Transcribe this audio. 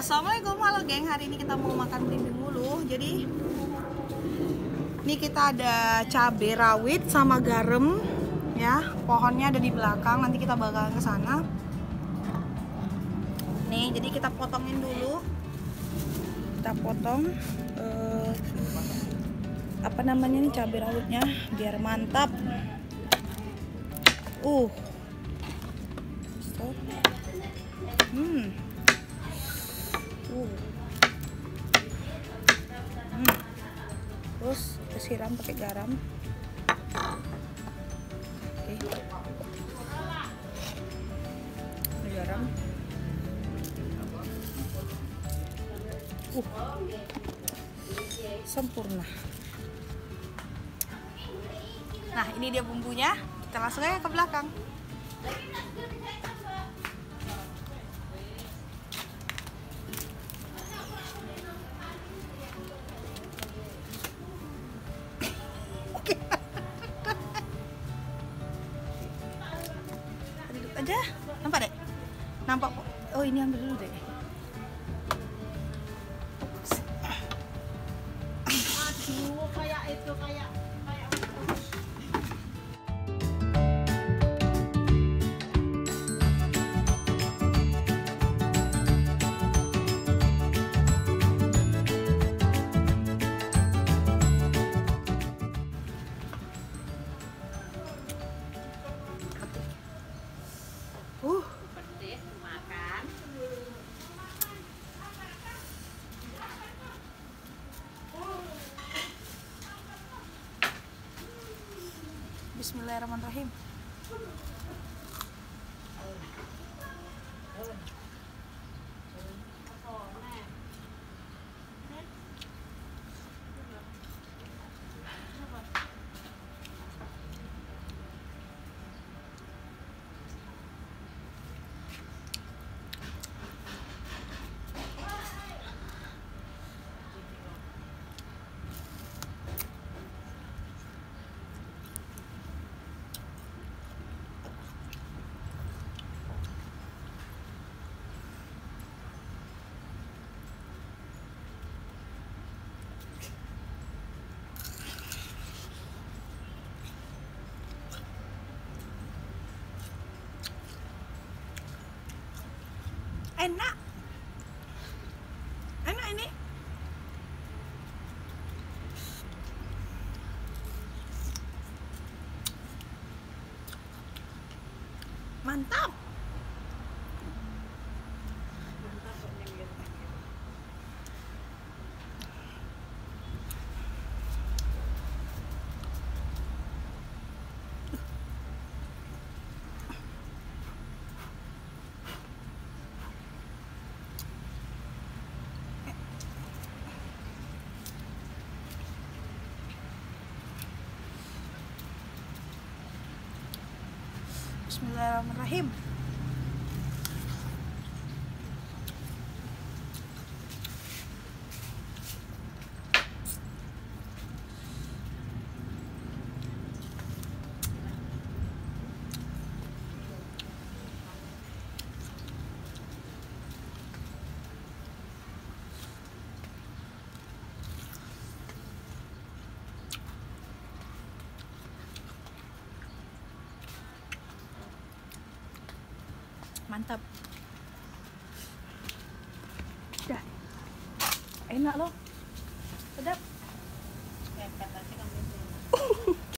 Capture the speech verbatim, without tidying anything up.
Assalamualaikum, halo geng. Hari ini kita mau makan belimbing mulu. Jadi ini kita ada cabai rawit sama garam ya. Pohonnya ada di belakang. Nanti kita bakal ke sana. Nih, jadi kita potongin dulu. Kita potong eh, apa namanya nih cabai rawitnya biar mantap. Uh. Stop. Hmm. Uh. Hmm. Terus kita siram pakai garam. Oke. Garam. Uh. Sempurna. Nah, ini dia bumbunya. Kita langsung aja ke belakang. Aja, nampak deh, nampak kok. Oh, ini ambil dulu deh. Aduh, kayak itu kayak kayak Uh, pedes makan. Bismillahirrahmanirrahim. Enak, enak ini. Mantap. Bismillahirrahmanirrahim. Mantap. Dah. Enak loh. Sedap.